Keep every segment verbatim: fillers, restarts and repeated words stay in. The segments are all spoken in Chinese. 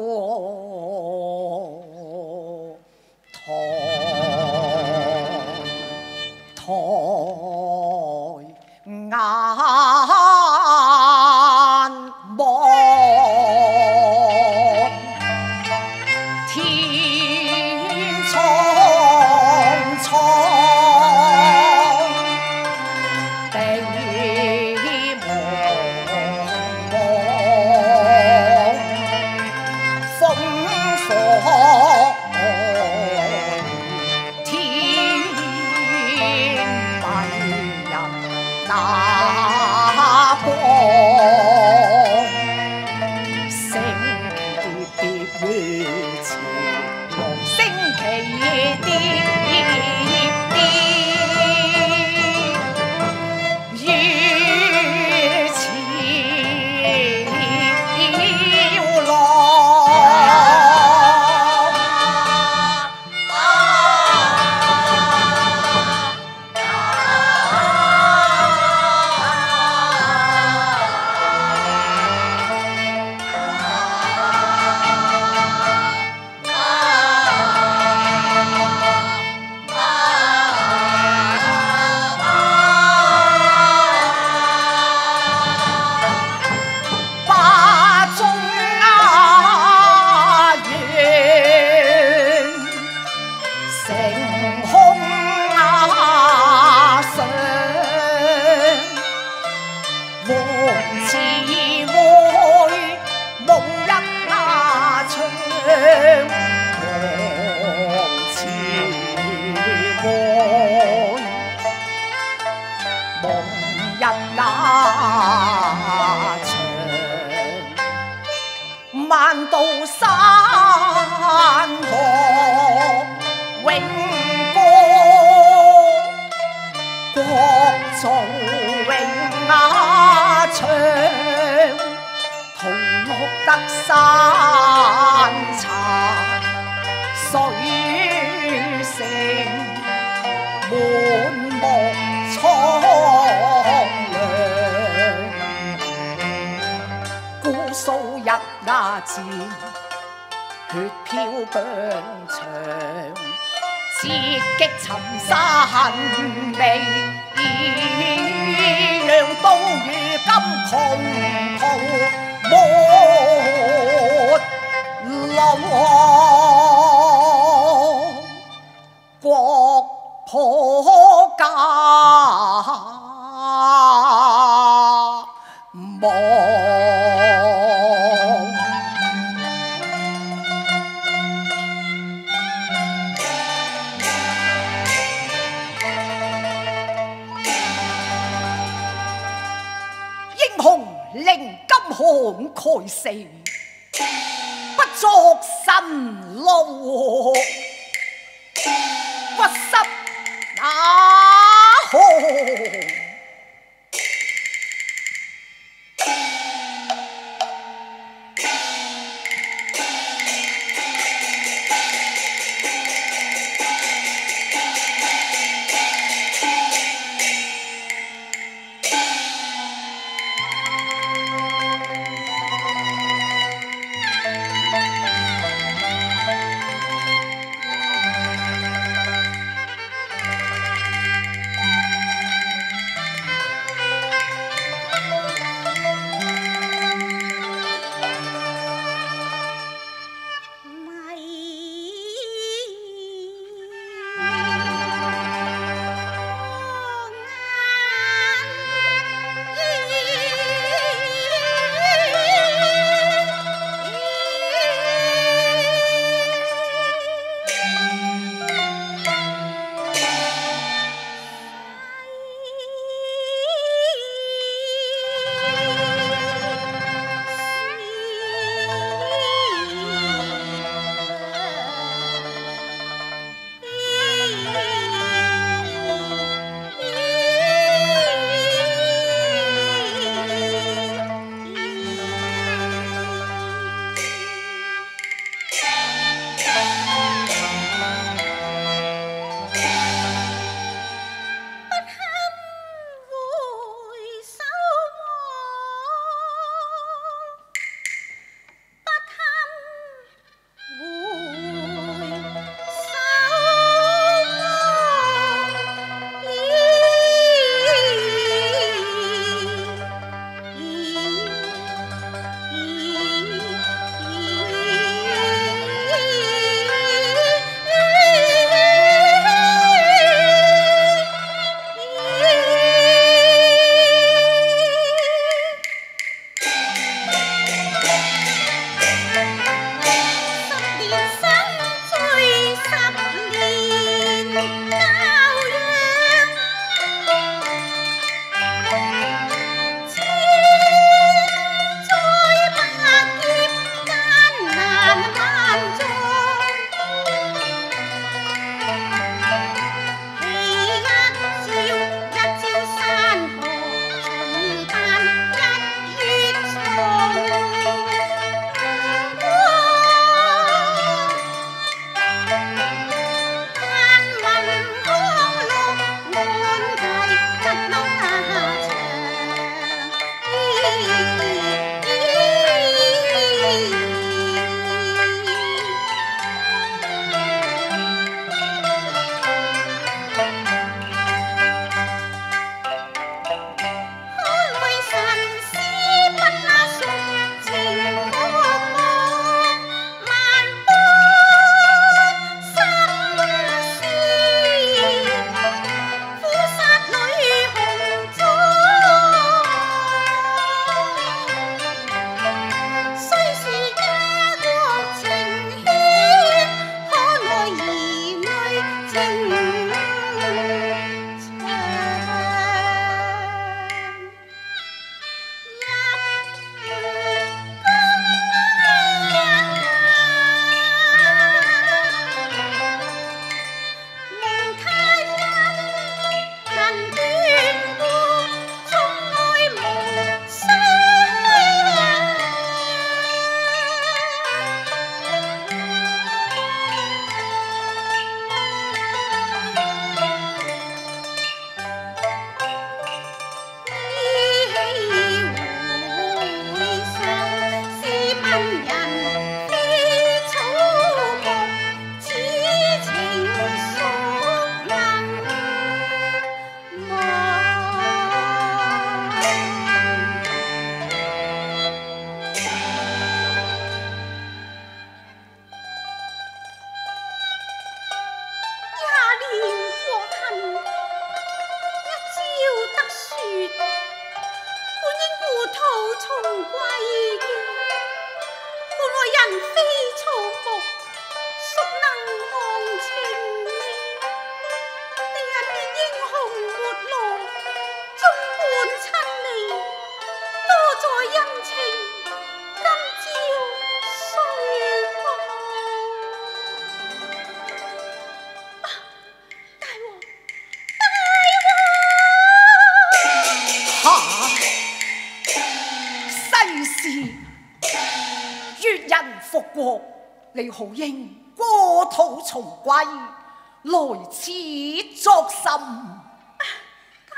抬抬眼望天苍苍，地茫茫，风火天迷人那光，星疊疊月前龍星旗疊疊，月潮浪。漫道山河永歌，國造永雅長，桃綠得山殘，水城滿目蒼涼。姑蘇日牙寺，血飄疆場，刺激沉沙恨味，讓到如今窮途沒路，國破家亡。令金慷慨死，不作神勞，屈膝那河。 复国，你好應國土重歸，來此作甚？ 大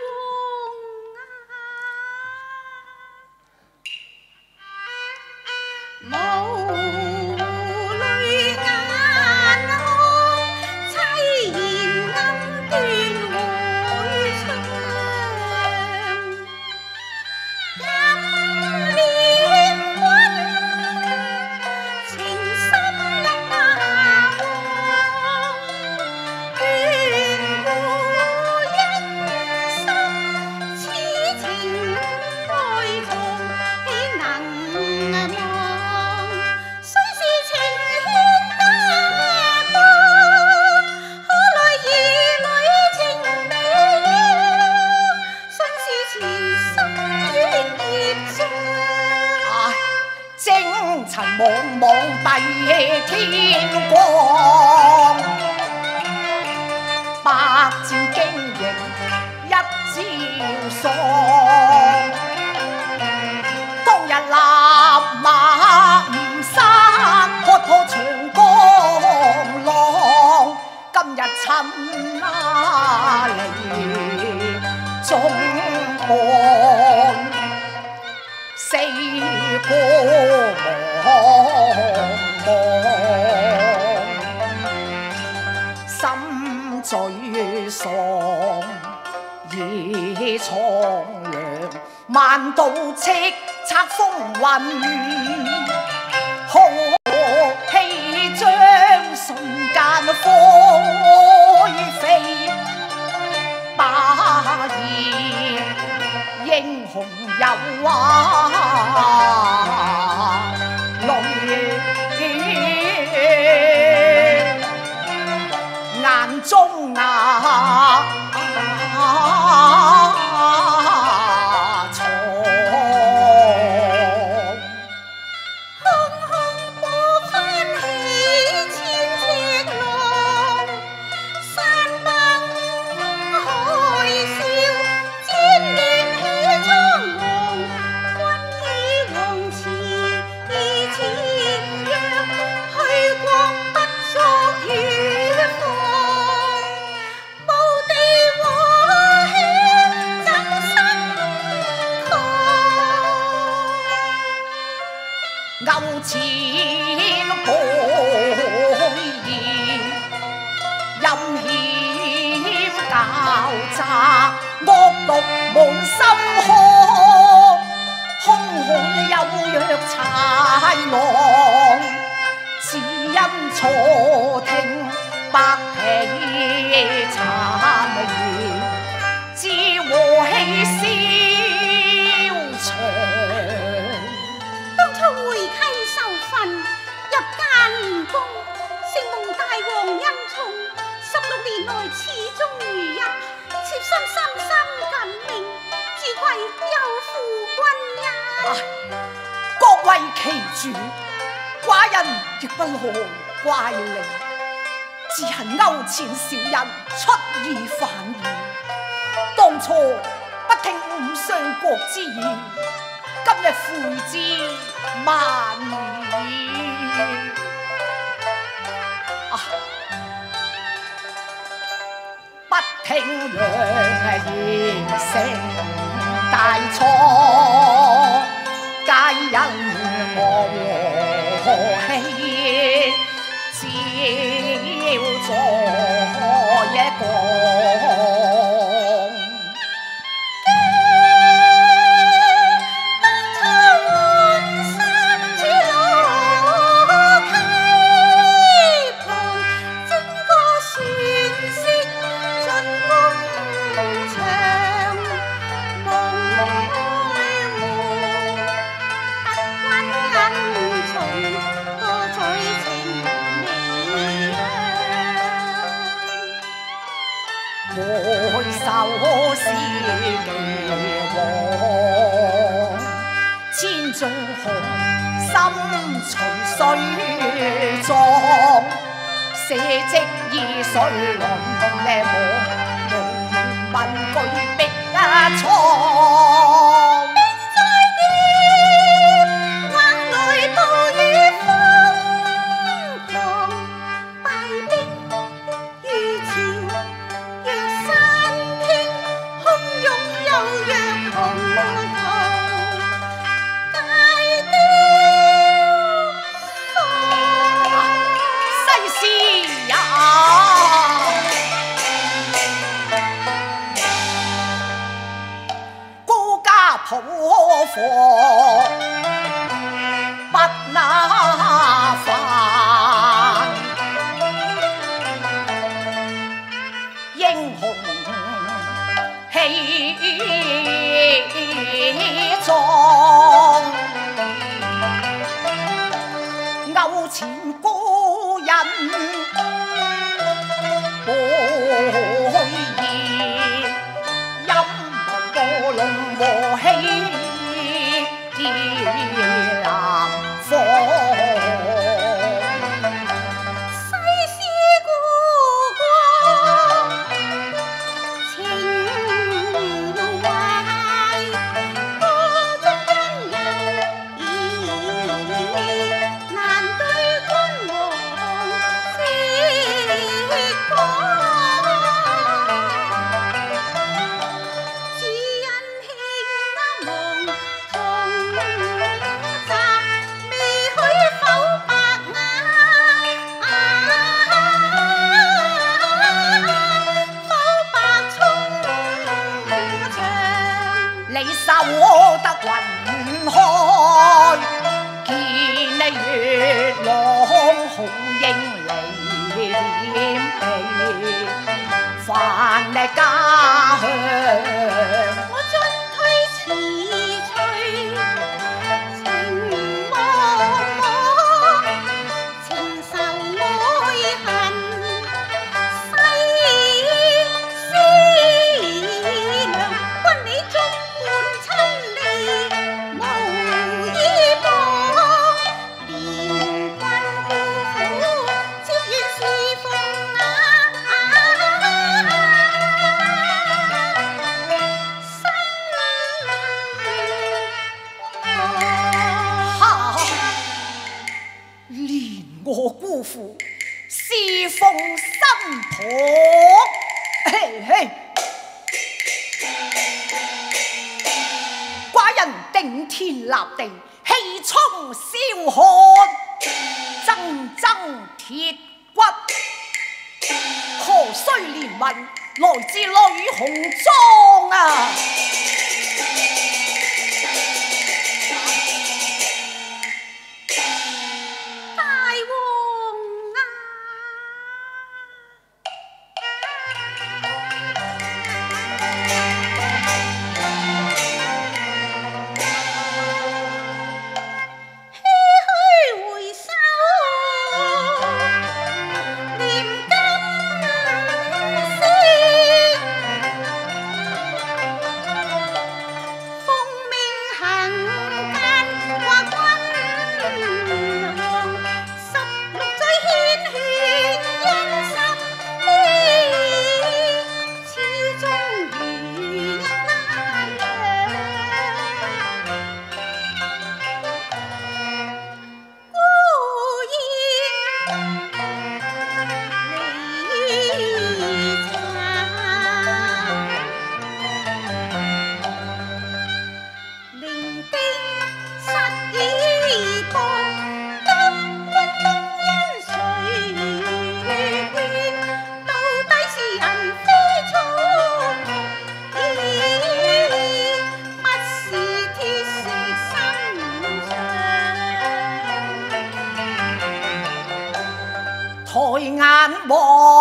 王啊！無淚眼看凄然暗斷會窗，今年君情深一馬王，眷顧一心此情愛從豈能忘？雖是情牽得過，可來兒女情未了，雖是前生冤孽障。 唉，征塵茫茫蔽天光，百戰經營一朝喪。當日立馬吳山喝破長江浪，今日親他嚟中岸。四顧茫茫，心沮喪，已蒼涼。萬道叱咤風雲，浩氣將瞬間灰飛。把兒英雄有啊，淚眼中啊藏。 空空波翻起千尺浪，山崩海嘯，戰亂起蒼穹。君以王辭前約，去國不作與放。無地和氣怎生抗？ 勾踐寶義，陰險狡詐，惡毒滿心河，兇悍有若豺狼，只因錯聽百皮讒言，知和氣消長。 當初會稽受訓，入諫吳宮，承蒙大王恩寵，十六年來始終如一，妾身深深感銘，自愧有負君恩。 各為其主，寡人亦不來怪你，只恨勾踐小人出爾反爾，當初不聽五相國之言，今日悔之萬矣。啊！不聽良言成大錯，皆因我和氣，照作一個。回首是岐黃，千丈紅心隨水撞，社稷以水輪呢無無問句逼啊闖。 冰在劍，橫來暴雨風。 火不那煩，英雄氣壯，勾前故人背義，飲過龍和氣南方。收得雲開，見你月朗紅英離點地，返你家鄉。 我進退遲隨情茫茫，情仇愛恨世思量，君你中我姑父侍奉新抱，嘿嘿，寡人頂天立地，氣沖霄漢，錚錚鐵骨，何須憐憫，來自女紅妝啊！抬眼望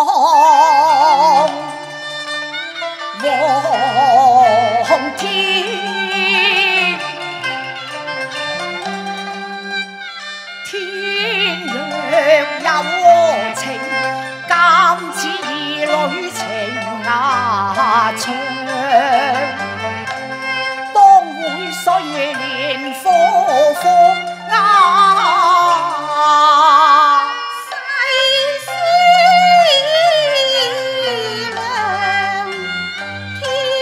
望天，天若有情，監此兒女情牙長，當會歲年火火啊！ 天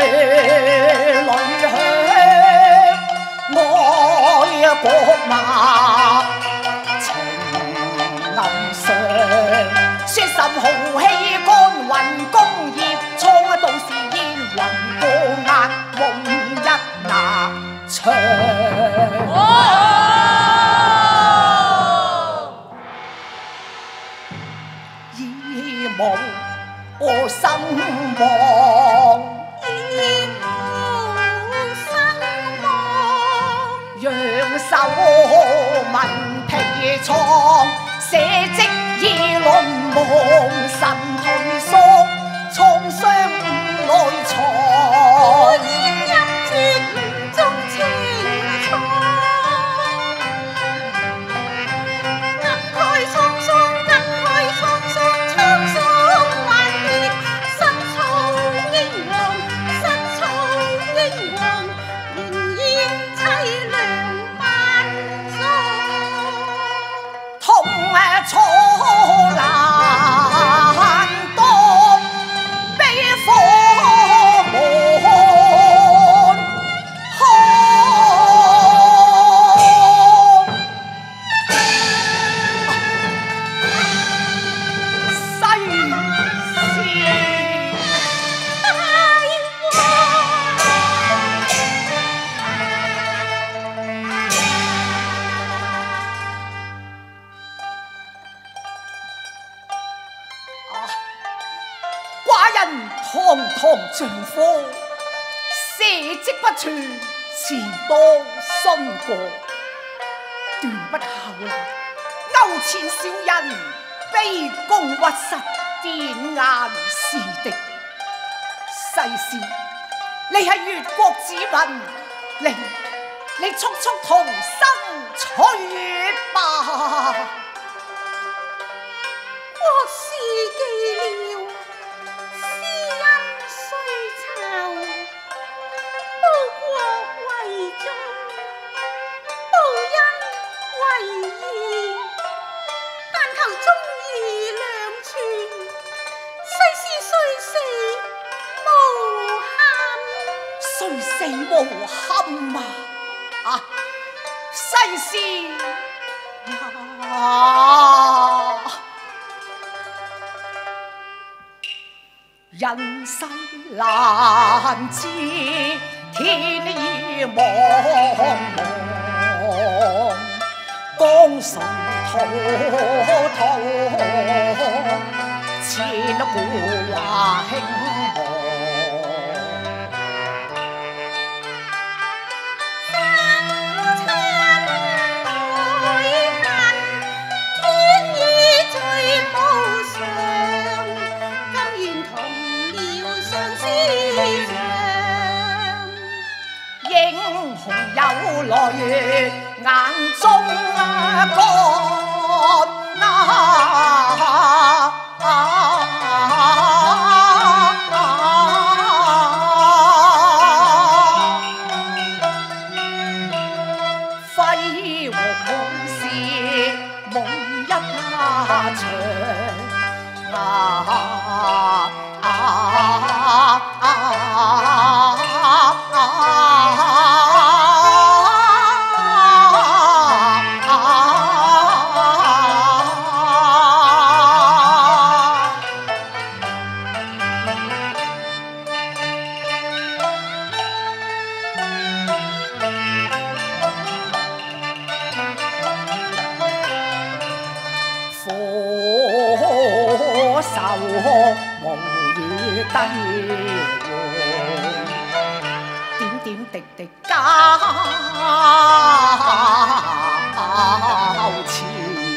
愛國馬情暗上，說甚豪氣干雲工業，創到是煙雲過眼夢一拿長。已無我心望， 已無生望， 揚手文皮創，寫跡已淪亡，神退縮，創傷內藏。 一絕中情錯，感慨滄桑，感慨滄桑，滄桑幻滅，失措英皇，失措英皇，仍然凄涼萬狀。 痛楚難當，悲火滿腔，世事大寡人堂堂丈夫，社稷不全，詞多信過，斷不孝啦！勾踐小人卑躬屈膝，點眼是敵。世事，你係越國子民，你你速速同生取吧！ 國事既了，私恩須酬。報國為重，報恩為義。但求忠義兩全，世事雖死無憾。 雖死無憾啊！啊，世事呀，人世難知天意茫茫，江水滔滔，千古華興亡。英雄有來眼中乾輝煌是夢一場啊啊啊火手無與低換，點點滴滴交纏，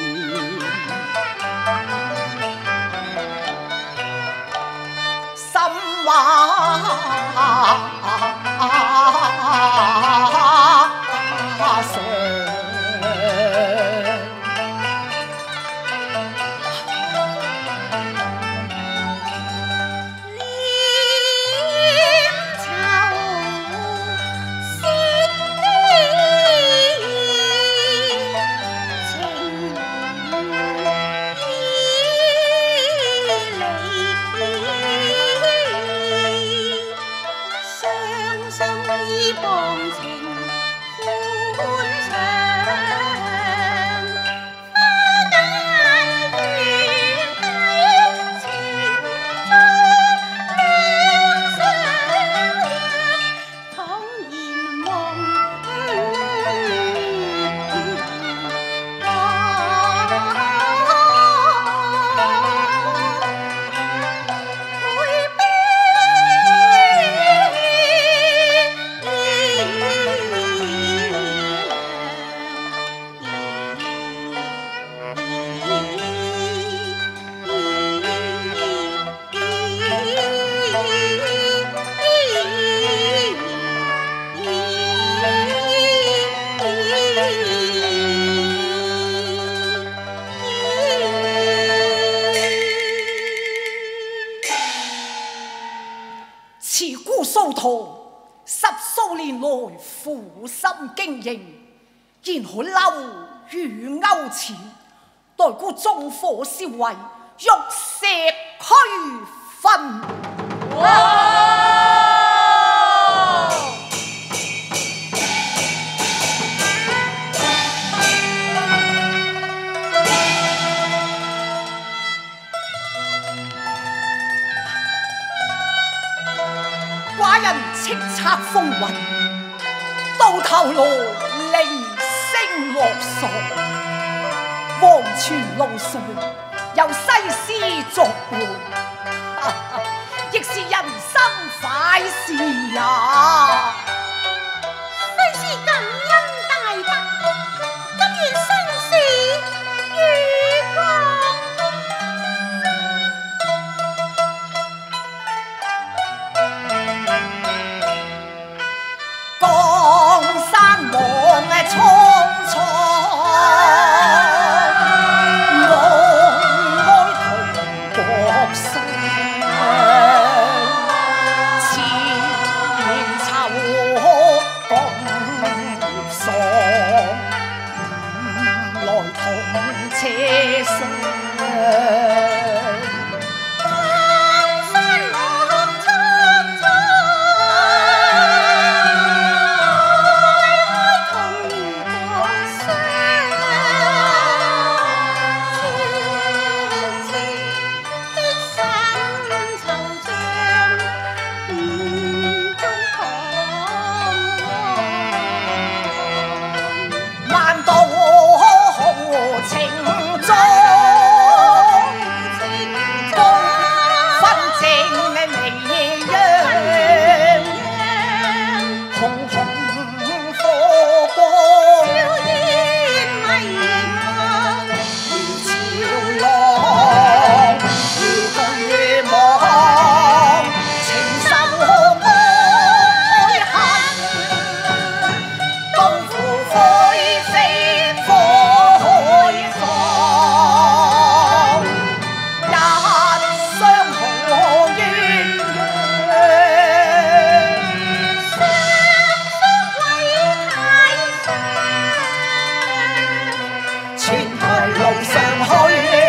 心話上。 情初十數年來苦心經營，然可留於勾踐，待故縱火燒毀，玉石俱焚。寡人叱咤風雲，到頭來零星落索。黃泉路上有西施作伴，亦是人生快事呀。 非是感恩大德，甘願生死與江山望蒼蒼，望哀同國傷，前酬共業喪，來同車廂。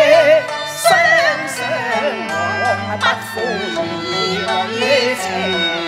不負兒女情。